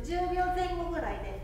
10秒前後ぐらいで